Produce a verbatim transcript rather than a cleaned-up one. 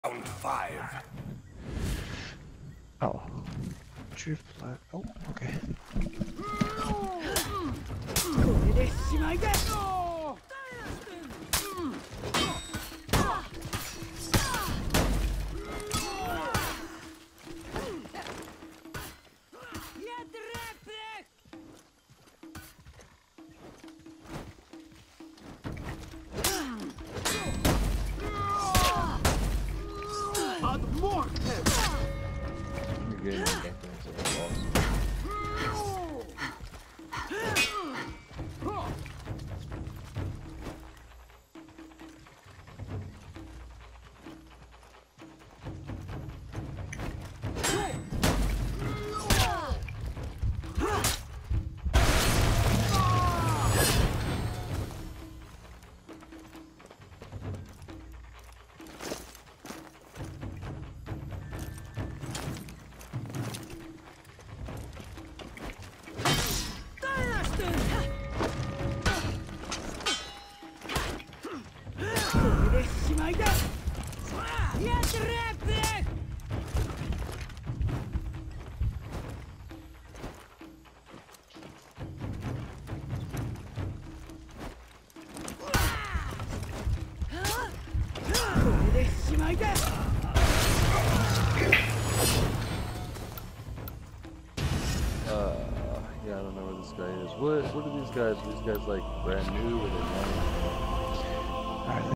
Round five. Oh. True flag. Oh, okay. You're good. Okay. Uh, yeah, I don't know where this guy is. What, what are these guys? Are these guys like brand new or they